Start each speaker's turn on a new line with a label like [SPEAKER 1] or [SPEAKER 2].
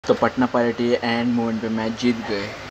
[SPEAKER 1] तो Patna party end moment पे match जीत गए।